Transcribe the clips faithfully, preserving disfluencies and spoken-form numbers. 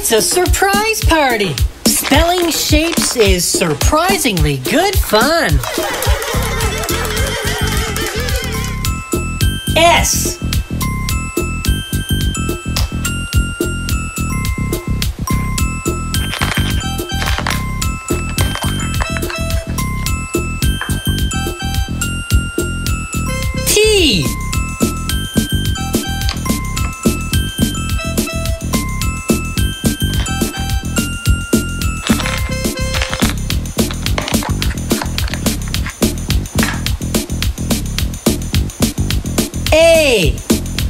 It's a surprise party! Spelling shapes is surprisingly good fun! S. T. A.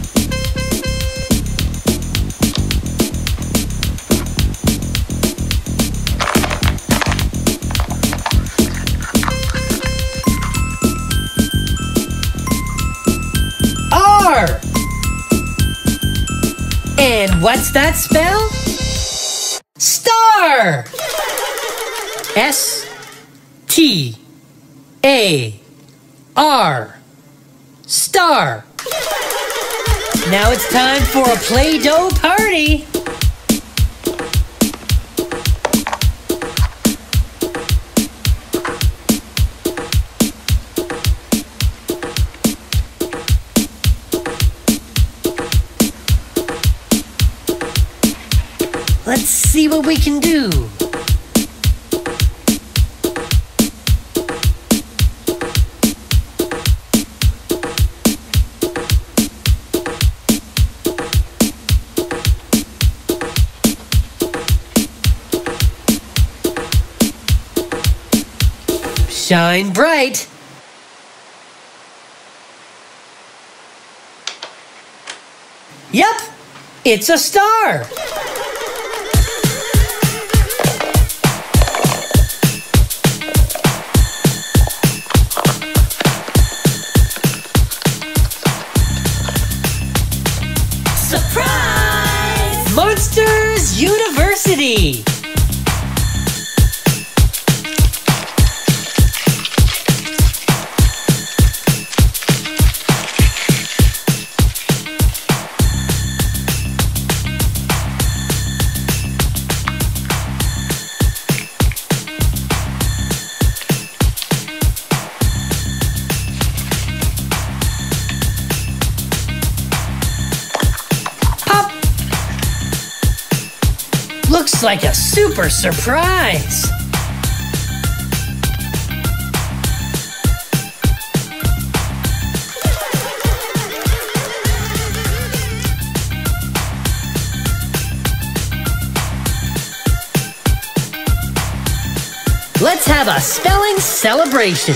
R. And what's that spell? Star! S T A R. Star. Now it's time for a Play-Doh party! Let's see what we can do. Shine bright! Yep, it's a star! Surprise! Monsters University! Looks like a super surprise! Let's have a spelling celebration!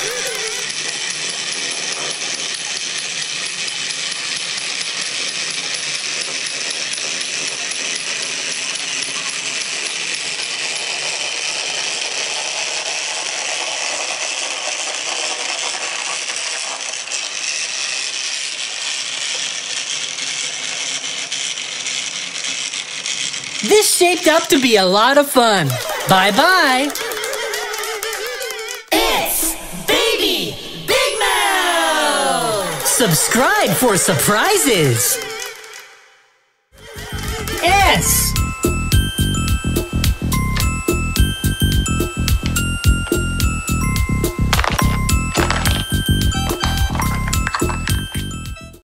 This shaped up to be a lot of fun. Bye-bye. It's Baby Big Mouth! Subscribe for surprises. S.